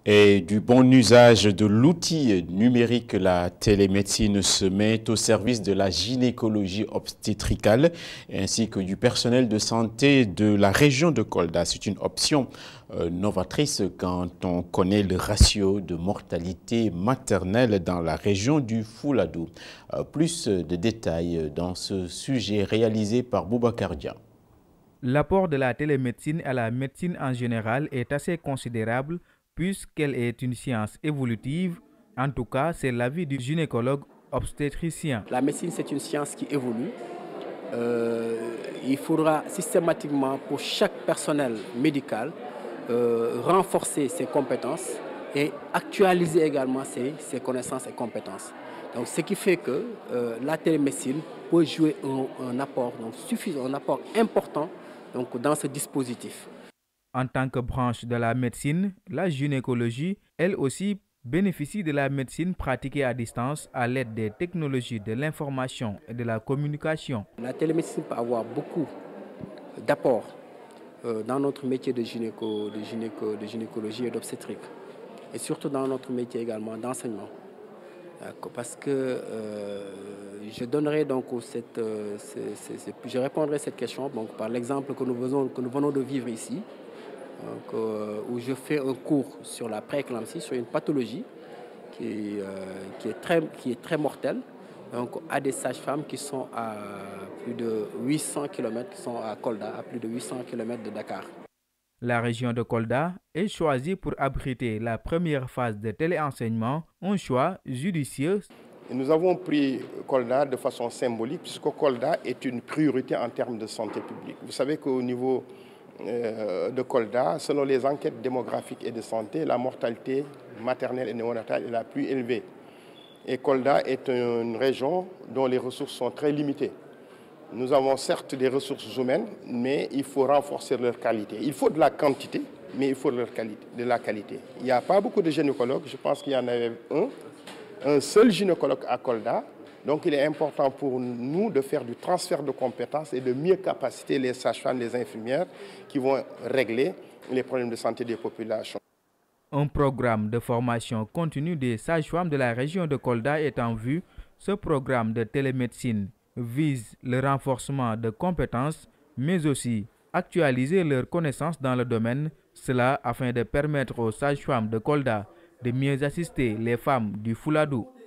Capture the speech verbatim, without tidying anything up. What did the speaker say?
Et du bon usage de l'outil numérique, la télémédecine se met au service de la gynécologie obstétricale ainsi que du personnel de santé de la région de Kolda. C'est une option euh, novatrice quand on connaît le ratio de mortalité maternelle dans la région du Fouladou. Euh, plus de détails dans ce sujet réalisé par Boubacar Dia. L'apport de la télémédecine à la médecine en général est assez considérable puisqu'elle est une science évolutive. En tout cas, c'est l'avis du gynécologue obstétricien. La médecine, c'est une science qui évolue. Euh, il faudra systématiquement pour chaque personnel médical euh, renforcer ses compétences et actualiser également ses, ses connaissances et compétences. Donc, ce qui fait que euh, la télémédecine peut jouer un, un apport donc, suffisant, un apport important donc, dans ce dispositif. En tant que branche de la médecine, la gynécologie, elle aussi, bénéficie de la médecine pratiquée à distance à l'aide des technologies de l'information et de la communication. La télémédecine peut avoir beaucoup d'apports euh, dans notre métier de, gynéco, de, gynéco, de gynécologie et d'obstétrique, et surtout dans notre métier également d'enseignement. Parce que euh, je donnerai donc cette, euh, c'est, c'est, c'est, je répondrai à cette question donc, par l'exemple que nous venons, que nous venons de vivre ici, donc, euh, où je fais un cours sur la prééclampsie, sur une pathologie qui, euh, qui, est très, qui est très mortelle, donc à des sages-femmes qui sont à plus de huit cents kilomètres, qui sont à Kolda, à plus de huit cents kilomètres de Dakar. La région de Kolda est choisie pour abriter la première phase de téléenseignement, un choix judicieux. Nous avons pris Kolda de façon symbolique puisque Kolda est une priorité en termes de santé publique. Vous savez qu'au niveau euh, de Kolda, selon les enquêtes démographiques et de santé, la mortalité maternelle et néonatale est la plus élevée. Et Kolda est une région dont les ressources sont très limitées. Nous avons certes des ressources humaines, mais il faut renforcer leur qualité. Il faut de la quantité, mais il faut de, leur qualité, de la qualité. Il n'y a pas beaucoup de gynécologues, je pense qu'il y en avait un, un seul gynécologue à Kolda. Donc il est important pour nous de faire du transfert de compétences et de mieux capaciter les sages-femmes, les infirmières qui vont régler les problèmes de santé des populations. Un programme de formation continue des sages-femmes de la région de Kolda est en vue. Ce programme de télémédecine vise le renforcement de compétences, mais aussi actualiser leurs connaissances dans le domaine, cela afin de permettre aux sages-femmes de Kolda de mieux assister les femmes du Fouladou.